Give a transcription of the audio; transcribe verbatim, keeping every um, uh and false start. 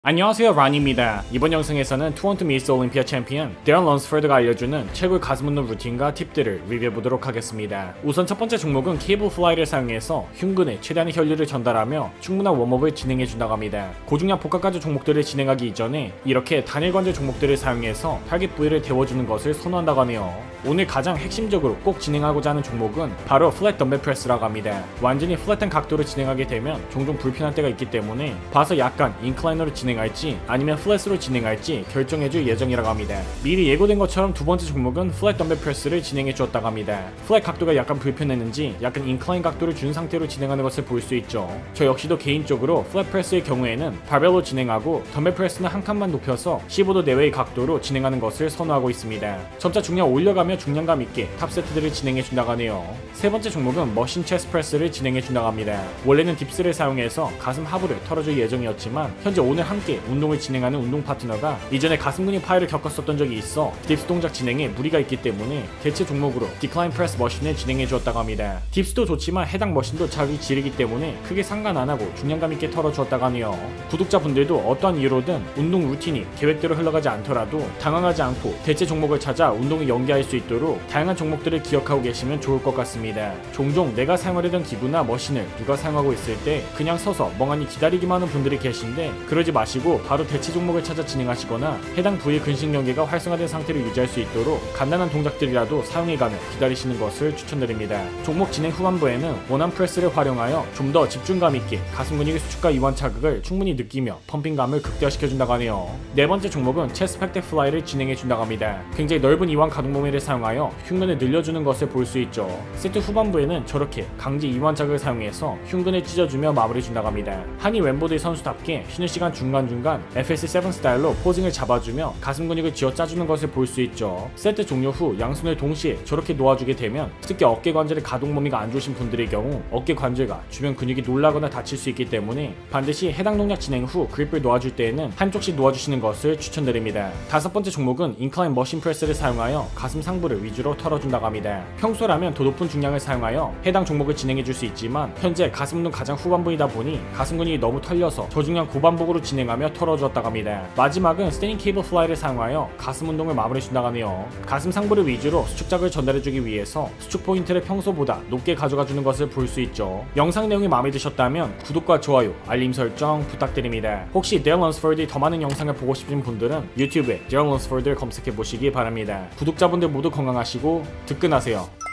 안녕하세요, 란입니다. 이번 영상에서는 투원투 미스 올림피아 챔피언 데런 런스포드가 알려주는 최고의 가슴 운동 루틴과 팁들을 리뷰해보도록 하겠습니다. 우선 첫 번째 종목은 케이블 플라이를 사용해서 흉근에 최대한의 혈류를 전달하며 충분한 웜업을 진행해준다고 합니다. 고중량 복합관절 종목들을 진행하기 이전에 이렇게 단일 관절 종목들을 사용해서 타깃 부위를 데워주는 것을 선호한다고 하네요. 오늘 가장 핵심적으로 꼭 진행하고자 하는 종목은 바로 플랫 덤벨 프레스라고 합니다. 완전히 플랫한 각도로 진행하게 되면 종종 불편할 때가 있기 때문에 봐서 약간 인클라이너로 진행 진행할지 아니면 플랫으로 진행할지 결정해줄 예정이라고 합니다. 미리 예고된 것처럼 두 번째 종목은 플랫 덤벨 프레스를 진행해 주었다고 합니다. 플랫 각도가 약간 불편했는지 약간 인클라인 각도를 준 상태로 진행하는 것을 볼 수 있죠. 저 역시도 개인적으로 플랫 프레스의 경우에는 바벨로 진행하고 덤벨 프레스는 한 칸만 높여서 십오 도 내외의 각도로 진행하는 것을 선호하고 있습니다. 점차 중량 올려가며 중량감 있게 탑 세트들을 진행해 준다고 하네요. 세 번째 종목은 머신 체스트 프레스를 진행해 준다고 합니다. 원래는 딥스를 사용해서 가슴 하부를 털어줄 예정이었지만 현재 오늘 한 함께 운동을 진행하는 운동 파트너가 이전에 가슴 근육 파열을 겪었었던 적이 있어 딥스 동작 진행에 무리가 있기 때문에 대체 종목으로 디클라인 프레스 머신을 진행해 주었다고 합니다. 딥스도 좋지만 해당 머신도 자기 질이기 때문에 크게 상관 안 하고 중량감 있게 털어 주었다고 하네요. 구독자분들도 어떠한 이유로든 운동 루틴이 계획대로 흘러가지 않더라도 당황하지 않고 대체 종목을 찾아 운동을 연계할 수 있도록 다양한 종목들을 기억하고 계시면 좋을 것 같습니다. 종종 내가 사용하려던 기구나 머신을 누가 사용하고 있을 때 그냥 서서 멍하니 기다리기만 하는 분들이 계신데 그러지 마시고 바로 대체 종목을 찾아 진행하시거나 해당 부위 근식연계가 활성화된 상태로 유지할 수 있도록 간단한 동작들이라도 사용해가며 기다리시는 것을 추천드립니다. 종목 진행 후반부에는 원암 프레스를 활용하여 좀 더 집중감 있게 가슴 근육의 수축과 이완 자극을 충분히 느끼며 펌핑감을 극대화시켜준다고 하네요. 네 번째 종목은 체스트 팩덱 플라이를 진행해준다고 합니다. 굉장히 넓은 이완 가동 범위를 사용하여 흉근을 늘려주는 것을 볼 수 있죠. 세트 후반부에는 저렇게 강제 이완 자극을 사용해서 흉근을 찢어주며 마무리해준다고 합니다. 한이 왼보드의 선수답게 쉬는 시간 중간중간 에프 에스 칠 스타일로 포징을 잡아주며 가슴 근육을 쥐어 짜주는 것을 볼 수 있죠. 세트 종료 후 양손을 동시에 저렇게 놓아주게 되면 특히 어깨 관절의 가동 범위가 안 좋으신 분들의 경우 어깨 관절과 주변 근육이 놀라거나 다칠 수 있기 때문에 반드시 해당 동작 진행 후 그립을 놓아줄 때에는 한쪽씩 놓아주시는 것을 추천드립니다. 다섯 번째 종목은 인클라인 머신 프레스를 사용하여 가슴 상부를 위주로 털어준다고 합니다. 평소라면 더 높은 중량을 사용하여 해당 종목을 진행해줄 수 있지만 현재 가슴 운동 가장 후반부이다 보니 가슴 근육이 너무 털려서 저중량 고반복으로 진행하며 털어주었다고 합니다. 마지막은 스테닝 케이블 플라이를 사용하여 가슴 운동을 마무리해준다고 하네요. 가슴 상부를 위주로 수축 자극을 전달해주기 위해서 수축 포인트를 평소보다 높게 가져가주는 것을 볼 수 있죠. 영상 내용이 마음에 드셨다면 구독과 좋아요, 알림 설정 부탁드립니다. 혹시 데런 런스포드의 더 많은 영상을 보고 싶은 분들은 유튜브에 데런 런스포드를 검색해 보시기 바랍니다. 구독자분들 모두 건강하시고 득근하세요.